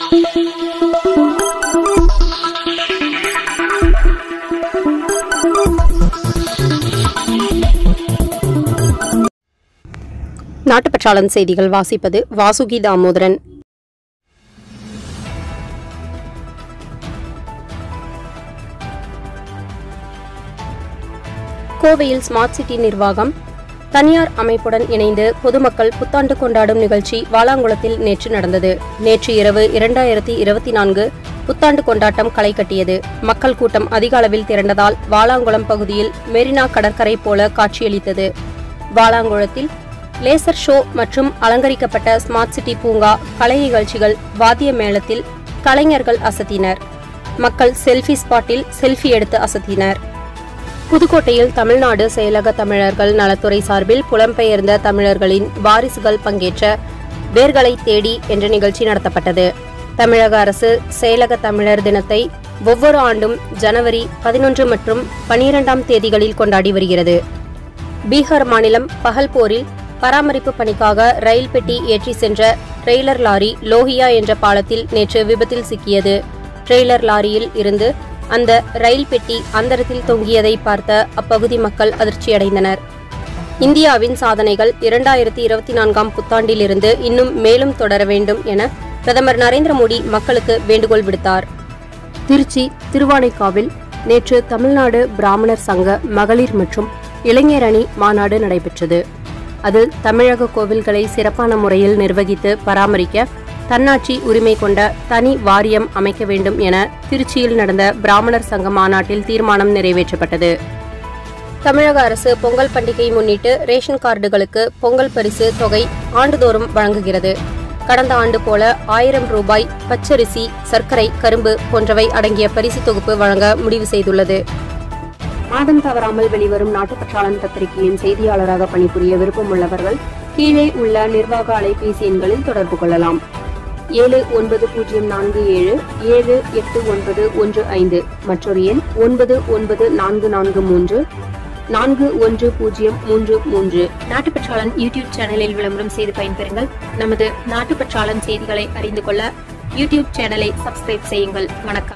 நாட்டுப்பற்றாளன் செய்திகள் வாசிப்பது வாசுகி தாமோதரன். கோவையில் ஸ்மார்ட் சிட்டி நிர்வாகம் தனியார் அமைப்புடன் இணைந்து பொதுமக்கள் புத்தாண்டு கொண்டாடும் நிகழ்ச்சி வாலாங்குளத்தில் நேற்று நடந்தது. நேற்று இரவு 2024 புத்தாண்டு கொண்டாட்டம் களை கட்டியது. மக்கள் கூட்டம் அதிக அளவில் திரண்டதால் வாலாங்குளம் பகுதியில் மெரினா கடற்கரை போல காட்சியளித்தது. வாலாங்குளத்தில் லேசர் ஷோ மற்றும் அலங்கரிக்கப்பட்ட ஸ்மார்ட் சிட்டி பூங்கா, கலை நிகழ்ச்சிகள், வாத்திய மேளத்தில் கலைஞர்கள் அசத்தினர். மக்கள் செல்ஃபி ஸ்பாட்டில் செல்ஃபி எடுத்து அசத்தினர். புதுக்கோட்டையில் தமிழ்நாடு செயலக தமிழர்கள் நலத்துறை சார்பில் புலம்பெயர்ந்த தமிழர்களின் வாரிசுகள் பங்கேற்ற வேர்களை தேடி என்ற நிகழ்ச்சி நடத்தப்பட்டது. தமிழக அரசு செயலக தமிழர் தினத்தை ஒவ்வொரு ஆண்டும் ஜனவரி 11 மற்றும் 12ஆம் தேதிகளில் கொண்டாடி வருகிறது. பீகார் மாநிலம் பகல்போரில் பராமரிப்பு பணிக்காக ரயில் பெட்டி ஏற்றி சென்ற ட்ரெய்லர் லாரி லோஹியா என்ற பாலத்தில் நேற்று விபத்தில் சிக்கியது. ட்ரெய்லர் லாரியில் இருந்து அந்த ரயில் பெட்டி அந்தரத்தில் தொங்கியதை பார்த்த அப்பகுதி மக்கள் அதிர்ச்சியடைந்தனர். இந்தியாவின் சாதனைகள் 2024ஆம் புத்தாண்டிலிருந்து இன்னும் மேலும் தொடர வேண்டும் என பிரதமர் நரேந்திர மோடி மக்களுக்கு வேண்டுகோள் விடுத்தார். திருச்சி திருவானைக்காவில் நேற்று தமிழ்நாடு பிராமணர் சங்க மகளிர் மற்றும் இளைஞர் அணி மாநாடு நடைபெற்றது. அதில் தமிழக கோவில்களை சிறப்பான முறையில் நிர்வகித்து பராமரிக்க தன்னாட்சி உரிமை கொண்ட தனி வாரியம் அமைக்க வேண்டும் என திருச்சியில் நடந்த பிராமணர் சங்க மாநாட்டில் தீர்மானம் நிறைவேற்றப்பட்டது. தமிழக அரசு பொங்கல் பண்டிகையை முன்னிட்டு ரேஷன் கார்டுகளுக்கு பொங்கல் பரிசு தொகை ஆண்டுதோறும் வழங்குகிறது. கடந்த ஆண்டு போல 1000 ரூபாய் பச்சரிசி, சர்க்கரை, கரும்பு போன்றவை அடங்கிய பரிசு தொகுப்பு வழங்க முடிவு செய்துள்ளது. மாதம் தவறாமல் வெளிவரும் நாட்டுப்பற்றாளன் பத்திரிகையின் செய்தியாளராக பணிபுரிய விருப்பமுள்ளவர்கள் கீழே உள்ள நிர்வாக அலைபேசி எண்களில் தொடர்பு கொள்ளலாம். 7947789115 மற்றொரு எண் 9944341033. நாட்டுப்பற்றாளன் யூடியூப் சேனலில் விளம்பரம் செய்து பயன்பெறுங்கள். நமது நாட்டுப்பற்றாளன் செய்திகளை அறிந்து கொள்ள யூடியூப் சேனலை சப்ஸ்கிரைப் செய்யுங்கள். வணக்கம்.